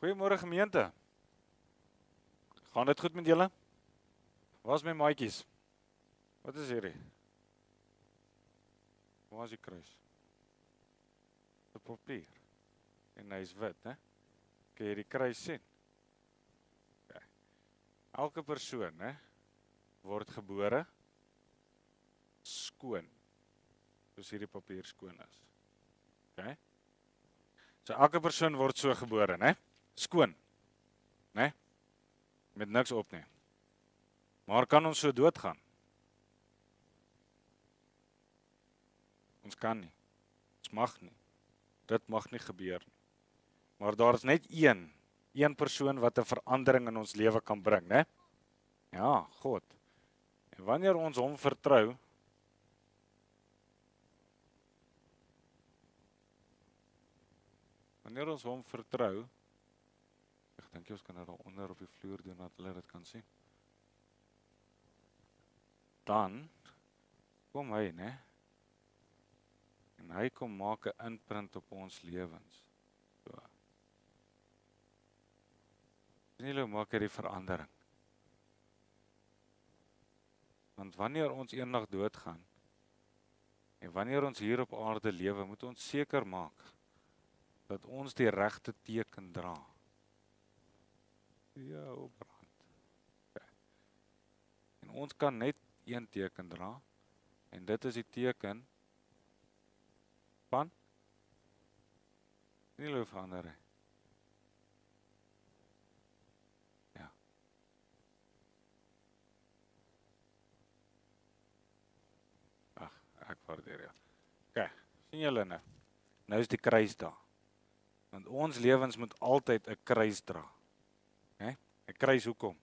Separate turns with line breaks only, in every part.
Goeiemôre gemeente. Gaan dit goed met julle? Waar is my maatjies? Wat is hierdie? Waar is die kruis? Die papier. En hy is wit, hè? Kan jy die kruis sien? Okay. Elke persoon, hè, word gebore skoon. Soos hierdie papier skoon is. Okay? So elke persoon word so gebore, né? Skoon. Né? Met niks op nie. Maar kan ons so doodgaan? Ons kan nie. Ons mag nie. Dit mag nie gebeur nie. Maar daar is net een persoon wat 'n verandering in ons lewe kan bring, né? Ja, God. En wanneer ons hom vertrou, ek dink jy ons kan dit daar onder op die vloer doen, dat hulle dit kan sien. Dan kom hy, né? En hy kom maak 'n imprint op ons lewens. So. En hy maak hierdie verandering. Want wanneer ons eendag doodgaan, en wanneer ons hier op aarde lewe, moet ons seker maak dat ons die regte teken dra. Ja, opbrand. Okay. En ons kan net een teken dra, en dit is die teken van nie loof verander. Ja. Ag, ek waardeer jou. Okay, sien julle nou? Nou is die kruis daar. Want ons lewens moet altyd 'n kruis dra. Né? 'n Kruis hoekom?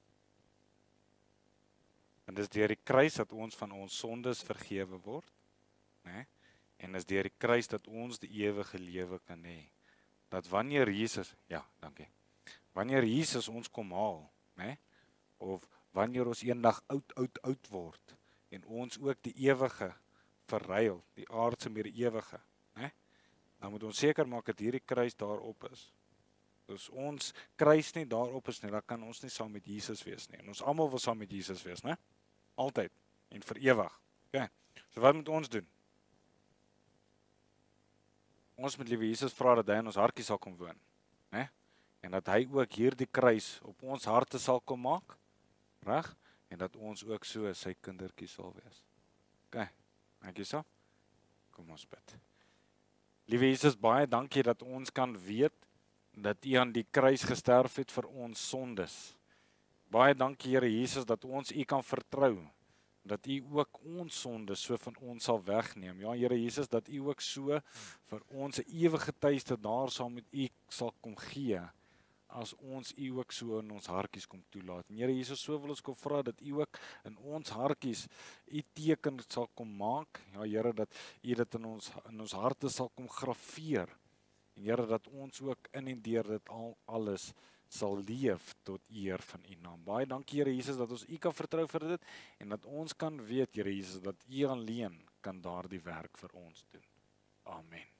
En dis deur die kruis dat ons van ons sondes vergewe word, né? En is deur die kruis dat ons die ewige lewe kan hê. Dat wanneer Jesus, ja, dankie. Wanneer Jesus ons kom haal, né? Of wanneer ons eendag oud word en ons ook die ewige verruil, die aardse met die ewige, né? Dan moet ons seker maak dat hierdie kruis daarop is. As ons kruis nie daarop is nie, dan kan ons nie saam met Jesus wees nie. En ons almal wil saam met Jesus wees, né? Altyd en vir ewig. Okay. So wat moet ons doen? Ons moet liewe Jesus vra dat hy in ons hartjies sal kom woon, né? En dat hy ook hierdie kruis op ons harte sal kom maak, reg? En dat ons ook so sy kindertjies sal wees. Okay. Dankie so. Kom ons bid. Liewe Jesus, baie dankie dat ons kan weet dat U aan die kruis gesterf het vir ons sondes. Baie dankie Here Jesus dat ons U kan vertrou, dat U ook ons sondes so van ons sal wegneem. Ja Here Jesus, dat U ook so vir ons 'n ewige tuiste daar saam met U sal kom gee, as ons U ook so in ons hartjies kom toelaat. En Here Jesus, so wil ons kom vra dat U ook in ons hartjies U teken sal kom maak. Ja Here, dat U dit in ons harte sal kom grafeer. En Here, dat ons ook in en deur dit alles sal leef tot eer van U naam. Baie dankie Here Jesus dat ons U kan vertrou vir dit en dat ons kan weet Here Jesus dat U alleen kan daardie werk vir ons doen. Amen.